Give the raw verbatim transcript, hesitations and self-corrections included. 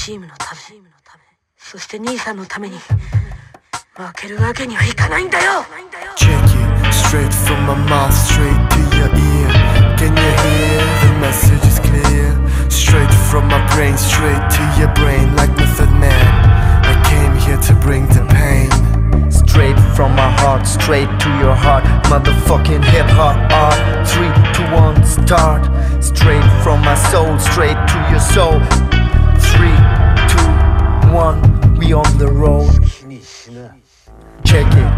チームのため、そして兄さんのために負けるわけにはいかないんだよ。 Check it, straight from my mouth, straight to your ear. Can you hear? The message is clear. Straight from my brain, straight to your brain. Like Method Man, I came here to bring the pain. Straight from my heart, straight to your heart. Motherfucking hip-hop art. Three, two, one, start. Straight from my soul, straight to your soul. Three, two, one, we on the road. Check it.